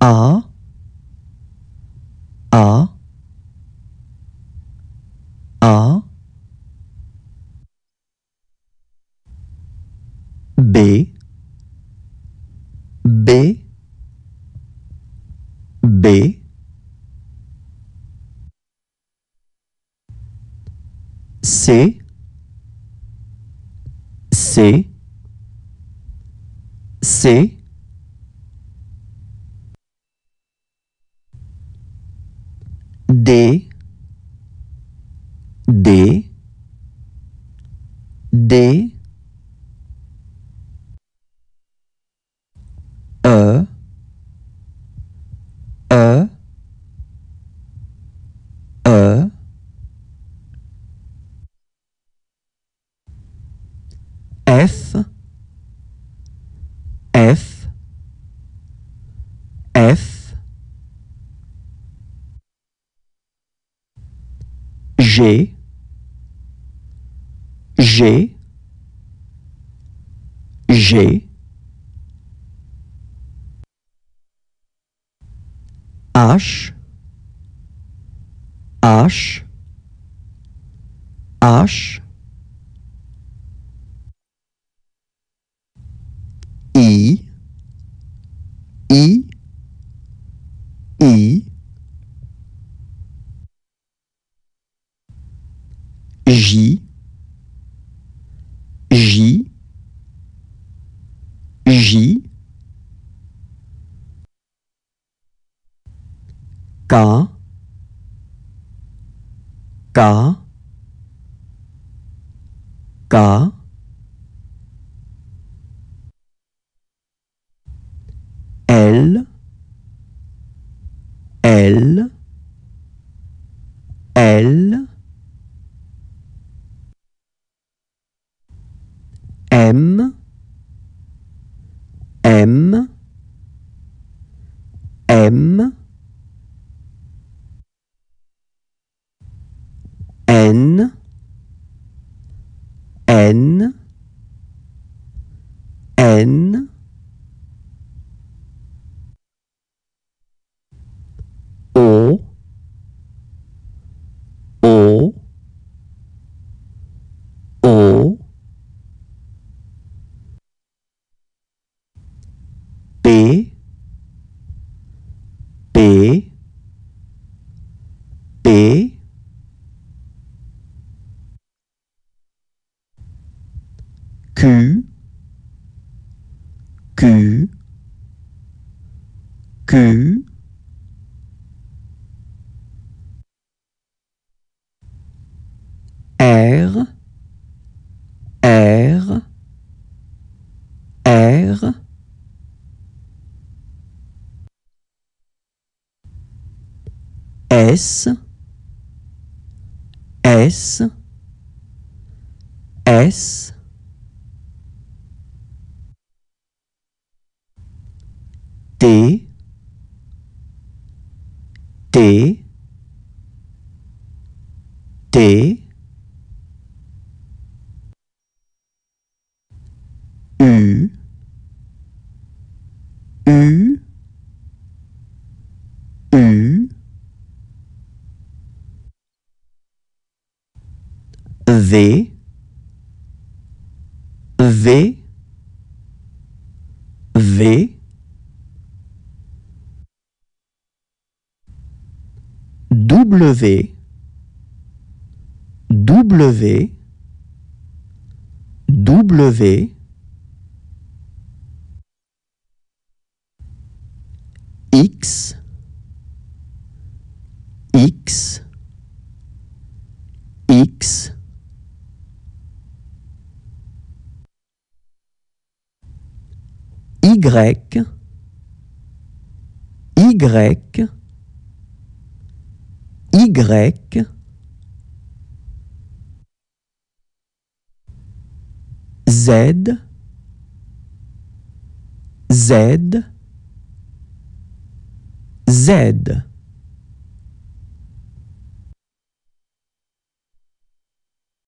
A, A, A, B, B, B, C, C, C, D, D, D, E, E, E, F, F, F, G, G, G, H, H, H, I, I, I, J, J, J, K, K, K, L, L, L, M, M, M, N, N, N, O, O, O, P, P, P, Q, Q, Q, R, R, R, S, S, S, T, T, T, U, U, U, V, V, V, W, W, W, X, X, X, Y, Y, Y, Z, Z, Z.